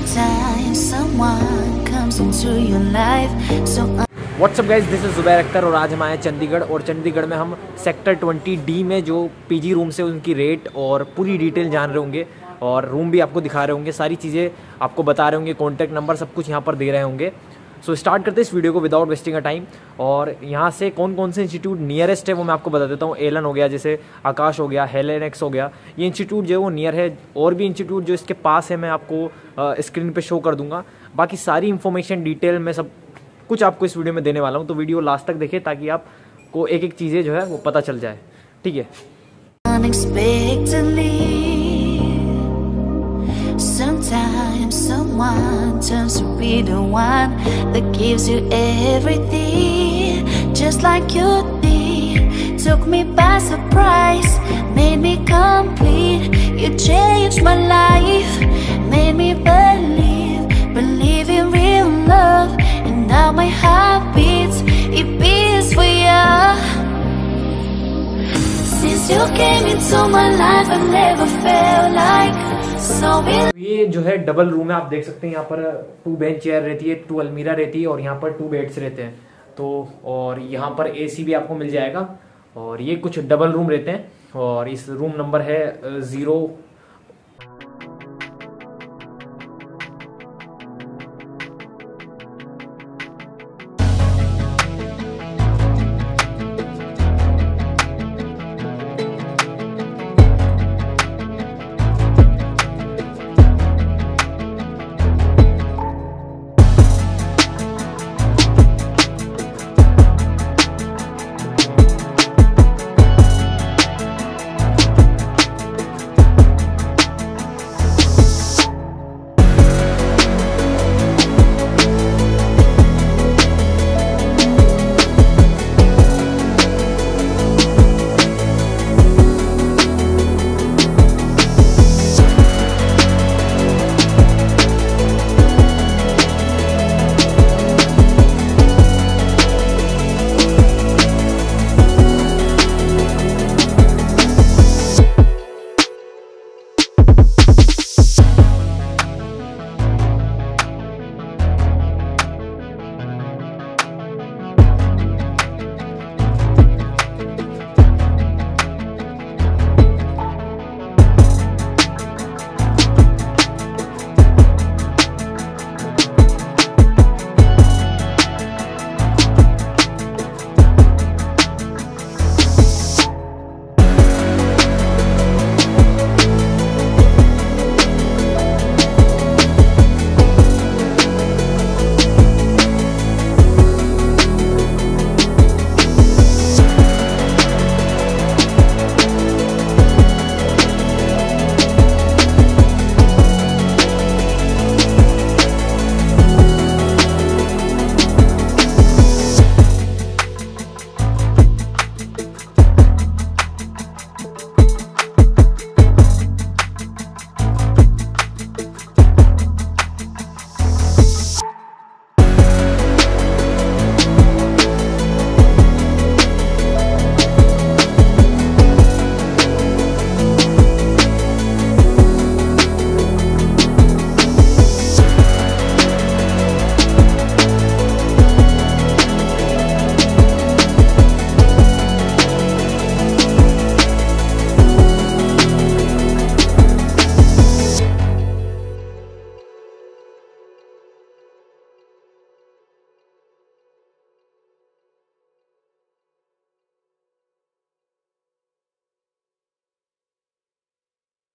Sometimes someone comes into your life so what's up guys, this is Zubair Akhtar और आज हम आए हैं चंडीगढ़। और चंडीगढ़ में हम सेक्टर 20D में जो पीजी रूम से उनकी रेट और पूरी डिटेल जान रहे होंगे और रूम भी आपको दिखा रहे होंगे, सारी चीज़ें आपको बता रहे होंगे, कॉन्टैक्ट नंबर सब कुछ यहाँ पर दे रहे होंगे। सो स्टार्ट करते हैं इस वीडियो को विदाउट वेस्टिंग अ टाइम। और यहाँ से कौन कौन से इंस्टीट्यूट नियरेस्ट है वो मैं आपको बता देता हूँ। एलन हो गया, जैसे आकाश हो गया, हेलेनेक्स हो गया, ये इंस्टीट्यूट जो है वो नियर है। और भी इंस्टीट्यूट जो इसके पास है मैं आपको स्क्रीन पे शो कर दूंगा। बाकी सारी इन्फॉर्मेशन डिटेल में सब कुछ आपको इस वीडियो में देने वाला हूँ, तो वीडियो लास्ट तक देखें ताकि आपको एक एक चीज़ें जो है वो पता चल जाए। ठीक है। Sometimes someone turns to be the one that gives you everything, just like you did. Took me by surprise, made me complete. You changed my life, made me believe in real love. And now my heart beats, it beats for you. Since you came into my life, I've never felt like so in. ये जो है double room है, आप देख सकते हैं। यहाँ पर 2 बेंच चेयर रहती है, 2 अलमीरा रहती है और यहाँ पर 2 बेड्स रहते हैं। तो और यहाँ पर AC भी आपको मिल जाएगा। और ये कुछ डबल रूम रहते हैं और इस रूम नंबर है 0